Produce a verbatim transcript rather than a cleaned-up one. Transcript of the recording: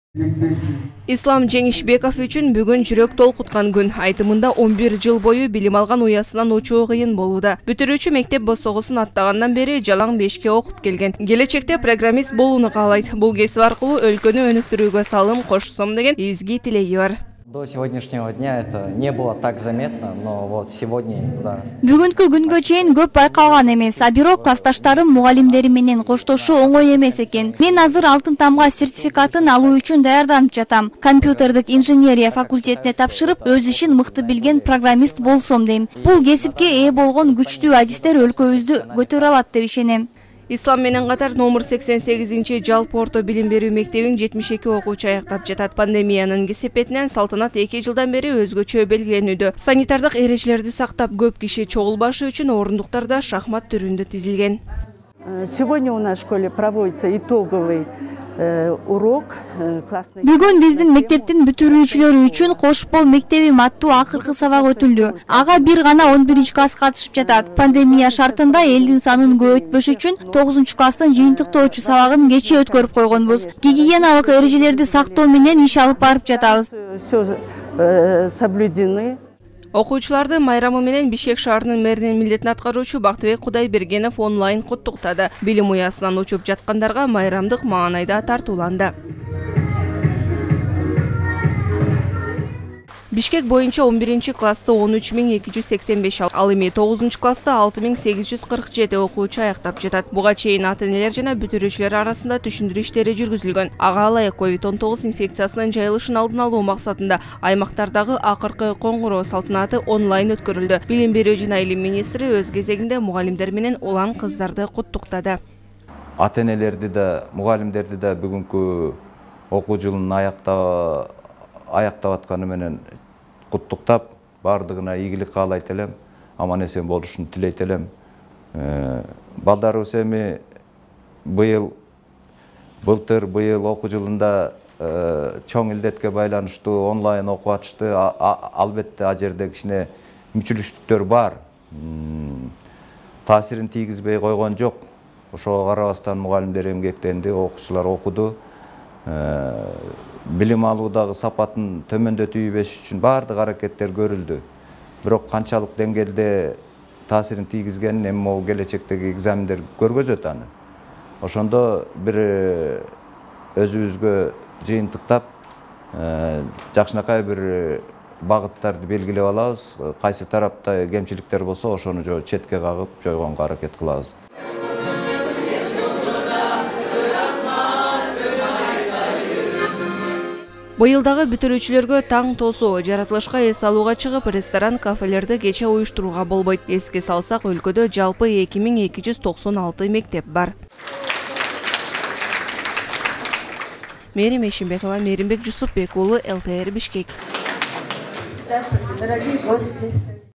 Ислам Жеңишбеков үчүн бүгүн жүрөк толкуткан күн. Айтымында он бир жыл бою билим алган уясынан учуу кыйын болууда. Бүтүрүүчү мектеп босогусун аттагандан бери жалаң бешке окуп келген. Келечекте программист болууну каалайт. Бул кесип аркылуу өлкөнү өнүктүрүүгө салым кошсом деген изги тилеги бар. До сегодняшнего дня это не было так заметно, но вот сегодня, да. Бүгүнкү күнгө чейин көп байкалган эмес, а бирок классташтарым мугалимдери менен коштошуу оңой эмес экен. Мен азыр алтын тамга сертификатын алуу үчүн даярданып жатам. Компьютердик инженерия факультетине тапшырып, өз ишин мыкты билген программист болсом дейм. Бул кесипке ээ болгон күчтүү адистер өлкөбүздү көтөрө алат деп ишенем. Ислам менен катар номер сексен сегизинчи жалпы орто билим берүү мектебин жетимиш эки окуучу аяктап жатат. Пандемиянын кесепетинен салтанат эки жылдан бери өзгөчө белгиленүүдө. Санитардык эрежелерди сактап, көп киши чогулбашы үчүн орундуктарда шахмат түрүндө тизилген. Сегодня у нас в школе проводится итоговый урок. Бүгүн биздин мектептин бүтүрүүчүлөрү үчүн Кош бол мектебим аттуу акыркы сабак өтүлдү. Ага бир гана он биринчи класс катышып жатат. Пандемия шартында элдин санын көбөйтпөш үчүн тогузунчу класстын жыйынтыктоочу сабагын кечээ өткөрүп койгонбуз. Гигиеналык эрежелерди сактоо менен иш алып барып жатабыз. Все соблюдены. Окуучуларды майрамы менен Бишкек шаарынын мэринин милдетин аткаруучу Бактыбек Кудайбергенов онлайн куттуктады. Билим уясынан учуп жаткандарга майрамдык маанайда тартууланды. Бишкек боюнча он биринчи классты он үч миң эки жүз сексен беш, ал эми тогузунчу классты алты миң сегиз жүз кырк жети окуучу аяктап жатат. Буга чейин ата-энелер жана бүтүрүүчүлөр арасында түшүндүрүү иштери жүргүзүлгөн. Ага ылайык ковид он тогуз инфекциясынын жайылышын алдын алуу максатында аймактардагы акыркы коңгуроо салтанаты онлайн өткөрүлдү. Билим берүү жана илим министри өз кезегинде мугалимдер менен улан кыздарды куттуктады. Ата-энелерди да, мугалимдерди да бүгүнкү окуу жылын аяктап аяктап атканы менен куттуктап, бардыгына ийгилик каалайт элем, аман эсен болушун тилейт элем. Балдарыбыз эми быйыл былтыр быйыл окуу жылында чоң илдетке байланыштуу онлайн окуп атышты. Албетте ал жерде кичине мүчүлүштүктөр бар. Таасирин тийгизбей койгон жок. Ошого карабастан мугалимдер эмгектенди, окуучулар окуду. Билим алуудагы сапатын төмөндөтүүбөш үчүн бардык аракеттер көрүлдү. Бирок канчалык деңгээлде таасирин тийгизгенин эми могу келечектеги экзамендер көргөзөт аны. Ошондо бир өзүбүзгө жыйынтыктап, жакшынакай бир багыттарды белгилеп алабыз. Кайсы тарапта кемчиликтер болсо, ошону четке кагып жойгонго аракет кылабыз. Быйылдагы бүтүрүүчүлөргө таң тосуу, жаратылышка эс алууга чыгып, ресторан, кафелерди кече уюштурууга болбойт. Эске салсак, өлкөдө жалпы эки миң эки жүз токсон алты мектеп бар. Мерим Эшимбекова, Меримбек Жусупбек уулу, эл тэ эр Бишкек.